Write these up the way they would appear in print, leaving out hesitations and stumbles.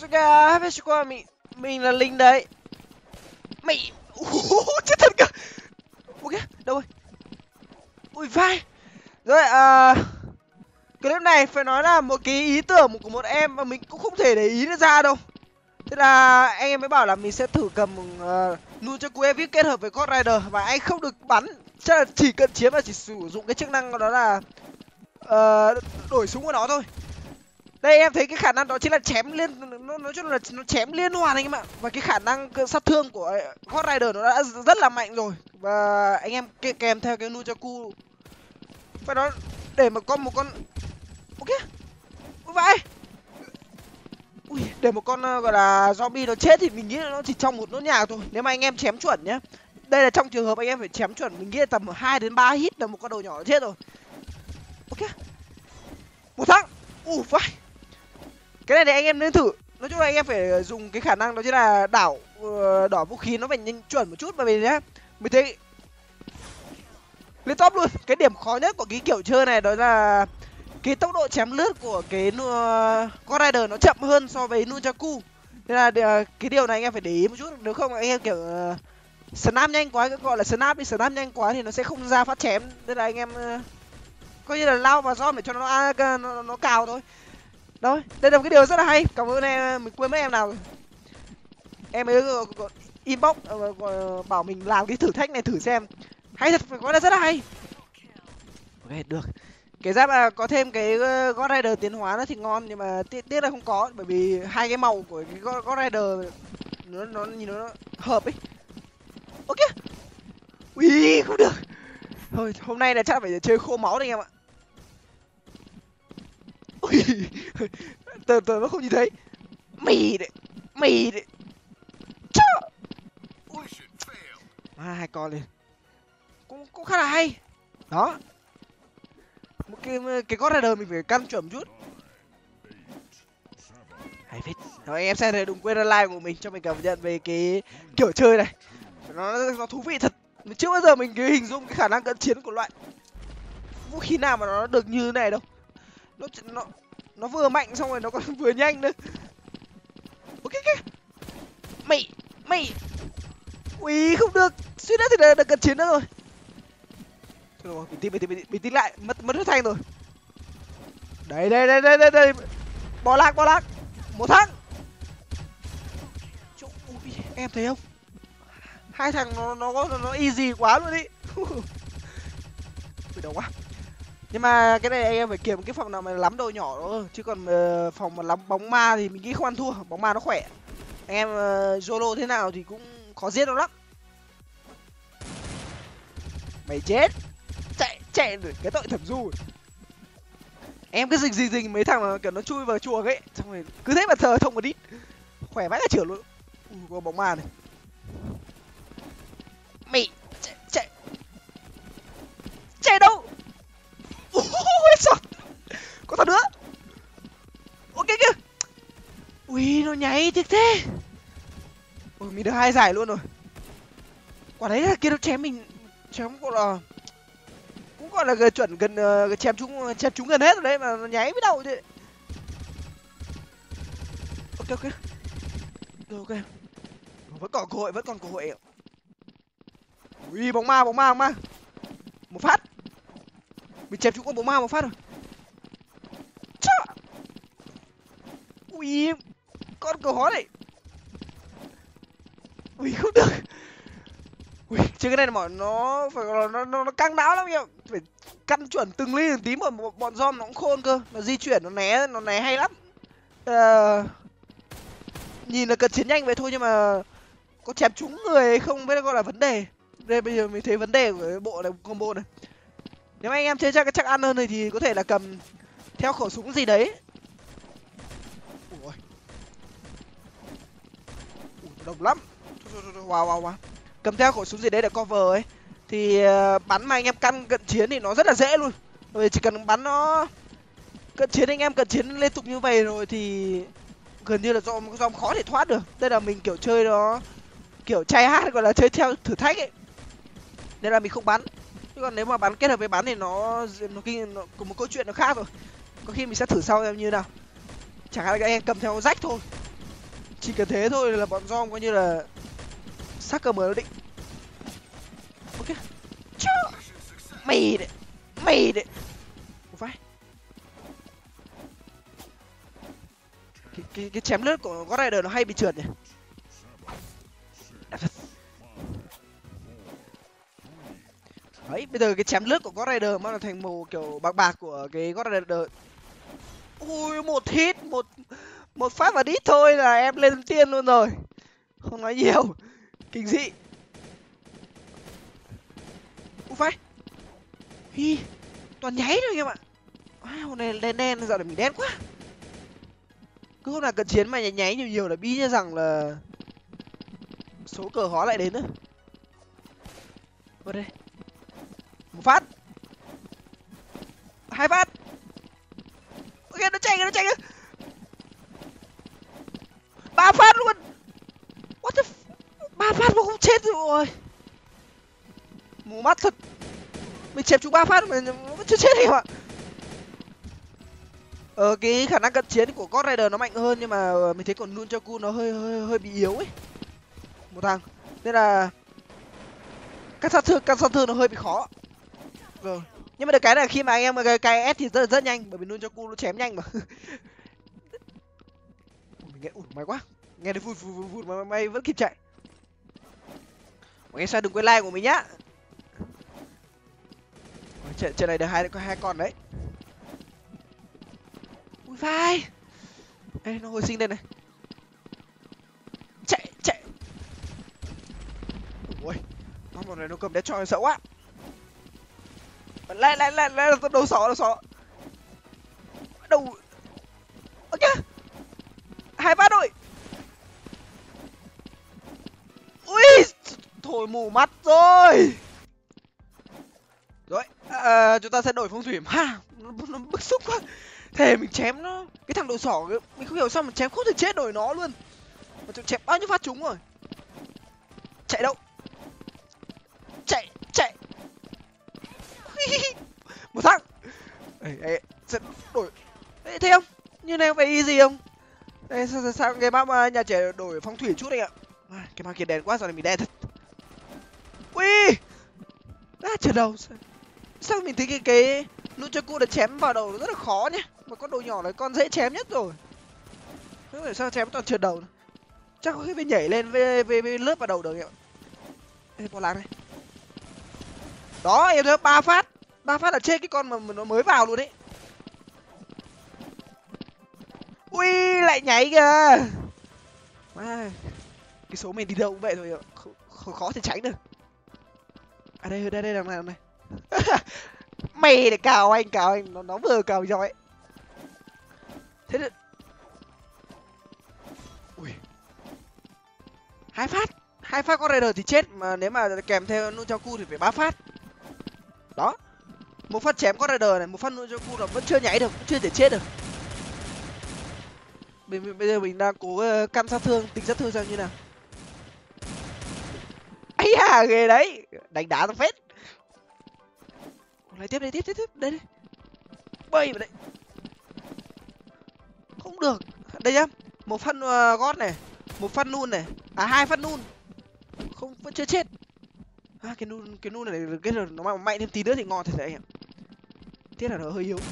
Africa, mình là Linh đấy. Mày chết thật kìa. Ok, đâu rồi? Ui vai. Rồi clip này phải nói là một cái ý tưởng của một em mà mình cũng không thể để ý được ra đâu. Thế là anh em mới bảo là mình sẽ thử cầm Nunchaku Epic kết hợp với God Rider và anh không được bắn, chắc là chỉ cận chiến và chỉ sử dụng cái chức năng đó là đổi súng của nó thôi. Đây em thấy cái khả năng đó chính là chém liên, nó nói chung là nó chém liên hoàn anh em ạ. Và cái khả năng sát thương của God Rider nó đã rất là mạnh rồi. Và anh em kèm theo cái Nunchaku phải nói để mà có một con ok ui vậy ui để một con gọi là zombie nó chết thì mình nghĩ là nó chỉ trong một nốt nhà thôi nếu mà anh em chém chuẩn nhá. Đây là trong trường hợp anh em phải chém chuẩn, mình nghĩ là tầm 2 đến 3 hit là một con đầu nhỏ nó chết rồi. Ok một thằng phải cái này thì anh em nên thử. Nói chung là anh em phải dùng cái khả năng đó chính là đỏ vũ khí nó phải nhanh chuẩn một chút, bởi vì nhá mình thấy lên top luôn. Cái điểm khó nhất của cái kiểu chơi này đó là cái tốc độ chém lướt của cái God Rider nó chậm hơn so với Nunchaku. Nên là cái điều này anh em phải để ý một chút, nếu không anh em kiểu snap nhanh quá, gọi là snap nhanh quá thì nó sẽ không ra phát chém. Nên là anh em coi như là lao vào zone để cho nó cào thôi. Đó, đây là một cái điều rất là hay. Cảm ơn em, mình quên mất em nào rồi. Em ấy inbox bảo mình làm cái thử thách này thử xem. Hay thật, phải nói là rất là hay. Ok, được. Cái giáp có thêm cái God Rider tiến hóa nó thì ngon, nhưng mà tiếc là không có, bởi vì hai cái màu của cái God Rider nó nhìn nó hợp ấy. Ok. Ui, không được. Thôi, hôm nay là chắc phải chơi khô máu đây em ạ. Ui, tờ nó không nhìn thấy. Mì đấy. Chó. Ui. Hai con lên. Cũng khá là hay. Đó. Một cái God Rider mình phải căn chuẩn một chút. Hay phết. Rồi anh em xem này, đừng quên like của mình cho mình cảm nhận về cái kiểu chơi này. Nó thú vị thật. Chưa bao giờ mình cứ hình dung cái khả năng cận chiến của loại vũ khí nào mà nó được như thế này đâu. Nó vừa mạnh xong rồi nó còn vừa nhanh nữa. Ok. Mày. Ui không được. Suýt nữa thì được cận chiến nữa rồi. Thôi rồi, bình tĩnh lại, mất huyết thanh rồi. Đây. Bỏ lạc. Một thằng. Ui, em thấy không? Hai thằng nó easy quá luôn đi. Bị đầu quá. Nhưng mà cái này anh em phải kiếm cái phòng nào mà lắm đồ nhỏ đó, chứ còn phòng mà lắm bóng ma thì mình nghĩ không ăn thua, bóng ma nó khỏe. Anh em Zolo thế nào thì cũng khó giết nó lắm. Mày chết. Chạy rồi, cái tội thẩm du. Em cứ rình mấy thằng mà kiểu nó chui vào chuồng ấy, xong rồi cứ thế mà thờ thông một đít. Khỏe vãi cả trưởng luôn. Có bóng ma này. Mày chạy đâu? Ôi giời. Có thằng nữa. Ok kìa. Ui nó nháy tiếc thế. Ôi mình được 2 giải luôn rồi. Quả đấy là kia nó chém mình, chém gọi là cũng gọi là gần chém chúng gần hết rồi đấy mà nó nháy với đầu chứ. Ok. Rồi ok. Vẫn còn cơ hội. Ui bóng ma. Một phát. Mình chém chúng con bóng ma một phát rồi. Chà. Ui con cờ hó này. Ui không được. Ui chứ cái này là mọi nó phải nó căng não lắm nhá. Phải căn chuẩn từng ly từng tí, mà bọn Zom nó cũng khôn cơ, nó di chuyển nó né hay lắm. Nhìn là cần chiến nhanh vậy thôi nhưng mà có chém trúng người hay không mới gọi là vấn đề. Đây bây giờ mình thấy vấn đề của cái bộ này, combo này. Nếu anh em chơi chắc ăn hơn thì có thể là cầm theo khẩu súng gì đấy. Ui, đồng lắm. Wow. Cầm theo khẩu súng gì đấy để cover ấy thì bắn mà anh em căn cận chiến thì nó rất là dễ luôn. Rồi chỉ cần bắn nó cận chiến, anh em cận chiến liên tục như vậy rồi thì gần như là do khó để thoát được. Đây là mình kiểu chơi nó kiểu trai hát, gọi là chơi theo thử thách ấy, nên là mình không bắn. Chứ còn nếu mà bắn kết hợp với bắn thì nó có một câu chuyện nó khác rồi. Có khi mình sẽ thử sau em như nào. Chẳng hạn là anh em cầm theo rách thôi, Chỉ cần thế thôi là bọn Dom coi như là sắc cờ mở nó định. Ok. Chứ. Mày đấy. Một vai. Cái chém lướt của God Rider nó hay bị trượt nhỉ. Đấy, bây giờ cái chém lướt của God Rider nó là thành màu kiểu bạc bạc của cái God Rider. Ui, một hit, một phát vào đít thôi là em lên tiên luôn rồi. Không nói nhiều. Kinh dị. Ui vai. Hi, toàn nháy thôi anh em ạ. Wow, hôm nay đen dạo này mình đen quá. Cứ hôm nào cận chiến mà nháy nhiều là bí như rằng là số cờ khó lại đến nữa. Vào đây. Một phát. Hai phát. Ok, nó chạy kìa. Ba phát luôn. What the ba phát mà không chết rồi. Mù mắt thật. Mình chém chúng ba phát mà vẫn chưa chết em ạ. Cái khả năng cận chiến của God Rider nó mạnh hơn, nhưng mà mình thấy còn Nunchaku nó hơi bị yếu ấy. Một thằng. Nên là các sát thương nó hơi bị khó. Rồi. Nhưng mà được cái là khi mà anh em cái S thì rất nhanh, bởi vì Nunchaku nó chém nhanh mà. Mình nghe may quá. Nghe thấy vụt mà may vẫn kịp chạy. Mọi người sao đừng quên like của mình nhá. Trận này được hai con đấy. Ui vai. Ê, nó hồi sinh đây này. Chạy. Ui. Nó này nó cầm đét cho sợ quá. Lại đầu sỏ. Đầu. Ok. Hai phát rồi. Ui. Thôi mù mắt rồi. Rồi, chúng ta sẽ đổi phong thủy. Ha, nó bức xúc quá. Thề mình chém nó, cái thằng đầu sỏ mình không hiểu sao mà chém không thể chết nổi nó luôn. Mà chém bao nhiêu phát trúng rồi. Chạy đâu? Chạy. Một thằng. Ê, sẽ đổi. Ê, thấy không? Như này có phải easy không? Đây, sao cái map nhà trẻ đổi phong thủy chút anh ạ. Cái map kia đèn quá, giờ này mình đen thật. Ui. Chờ đầu. Sao mình thấy cái Nunchaku đã chém vào đầu nó rất là khó nhá. Mà con đồ nhỏ này con dễ chém nhất rồi. Không phải sao chém toàn trượt đầu này. Chắc có khi phải nhảy lên với lướt vào đầu được em ạ. Ê, con lạc này. Đó, em thấy ba phát là chết cái con mà nó mới vào luôn đấy. Ui, lại nhảy kìa. Cái số mình đi đâu cũng vậy thôi, khó thể tránh được. À đây đằng này. Mày để cào anh nó vừa cào giỏi. Thế được. Ui. Hai phát con Raider thì chết, mà nếu mà kèm theo Nunchaku thì phải 3 phát. Đó. Một phát chém con Raider này, một phát Nunchaku là vẫn chưa nhảy được, vẫn chưa thể chết được. Bây giờ mình đang cố căn sát thương, tính sát thương sao như nào. Ấy à, ghê đấy. Đánh đá nó phết. Lại tiếp đây. Bơi vào đây. Không được. Đây nhá. Một phát gót này, một phát nun này. À, hai phát nun. Không, vẫn chưa chết. Cái nun này cái nó mạnh thêm tí nữa thì ngon thật đấy anh em. Tiếc là nó hơi yếu.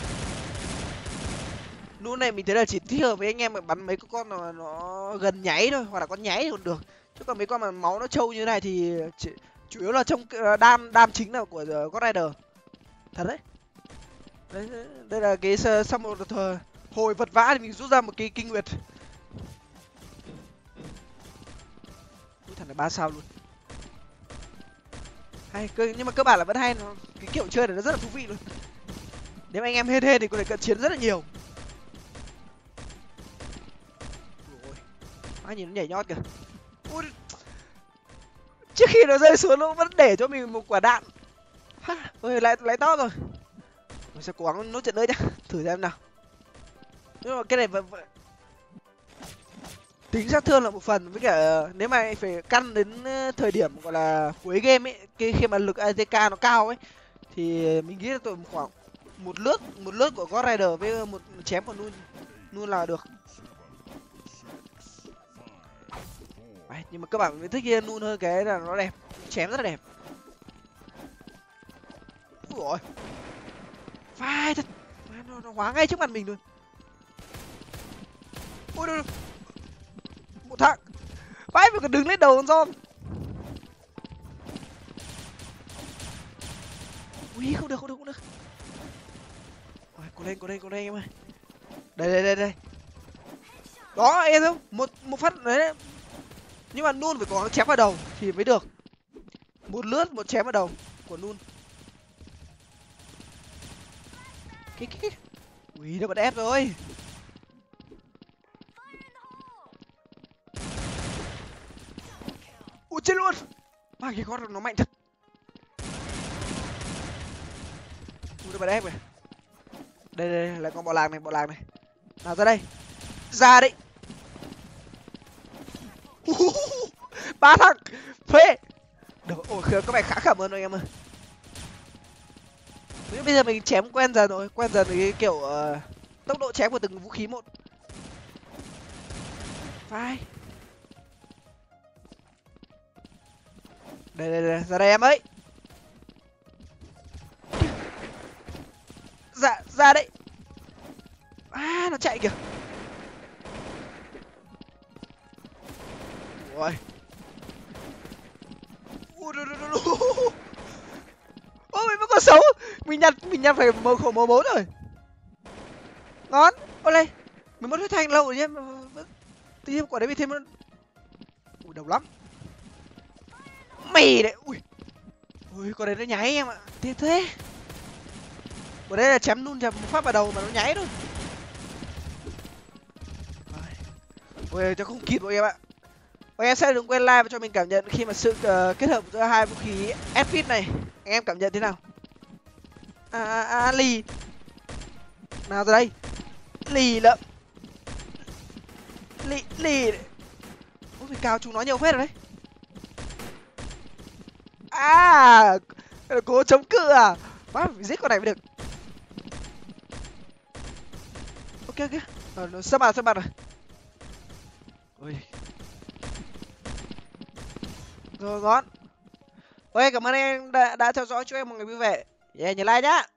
Nun này mình thấy là chỉ thích hợp với anh em mà bắn mấy con mà nó gần nháy thôi, hoặc là con nháy thì còn được. Chứ còn mấy con mà máu nó trâu như thế này thì chủ yếu là trong đam chính là của God Rider. Thật đấy. Đây là cái sau một hồi vật vã thì mình rút ra một cái kinh nguyệt. Thằng này 3 sao luôn. Hay, nhưng mà cơ bản là vẫn hay, cái kiểu chơi này nó rất là thú vị luôn. Nếu anh em hên thì có thể cận chiến rất là nhiều. Ai nhìn nó nhảy nhót kìa. Ui. Trước khi nó rơi xuống nó vẫn để cho mình một quả đạn. Ôi, lại to rồi. Mình sẽ cố gắng nốt trận nữa nhá, thử xem nào. Nhưng mà cái này vẫn tính sát thương là một phần, với cả nếu mà phải căn đến thời điểm gọi là cuối game ấy, khi mà lực ATK nó cao ấy, thì mình nghĩ là tầm khoảng một lướt của God Rider với một chém của Nun là được. Đấy, nhưng mà các bạn mình thích cái nun hơn, cái là nó đẹp, chém rất là đẹp. Ui ôi, vai thật, nó hóa ngay trước mặt mình luôn. Ôi đâu, một thằng vãi mà còn đứng lên đầu con Giom. Ui không được. Ôi, cố lên em ơi. Đây. Đó em không, một phát đấy. Nhưng mà Nun phải có chém vào đầu thì mới được. Một lướt một chém vào đầu của Nun. Cái. Ui nó bật ép rồi. Ui chết luôn. Mà cái con nó mạnh thật. Ui nó bật ép rồi. Đây lại con bò làng này. Nào ra đây. Ra đấy. Ba thằng phê. Được, ôi các bạn khá cảm ơn anh em ơi. Bây giờ mình chém quen dần rồi cái kiểu tốc độ chém của từng vũ khí một. Vai. Đây ra đây em ấy. Dạ ra đấy. À nó chạy kìa. Ui ôi mình vẫn còn xấu. Mình nhặt phải màu khổ màu 4 rồi. Ngon. Ôi đây mình mất huyết thanh lâu rồi nhá. Tự nhiên quả đấy bị thêm. Ui đầu lắm. Mày đấy. Ui quả đấy nó nháy em ạ. Tiếc thế. Quả đấy là chém Nun chém một phát vào đầu mà nó nháy thôi. Ui cho không kịp rồi em ạ. Và em sẽ đừng quên like và cho mình cảm nhận khi mà sự kết hợp giữa hai vũ khí Fpit này. Anh em cảm nhận thế nào? Lì. Nào ra đây. Lì lợm. Lì. Ôi phải cao chúng nó nhiều phết rồi đấy. Cố chống cự à? Má phải giết con này mới được. Ok. Nó sắp mặt rồi. Ui. Rồi ngon. Ôi cảm ơn em đã theo dõi, chúc em một ngày vui vẻ. Yeah, nhớ like nhá.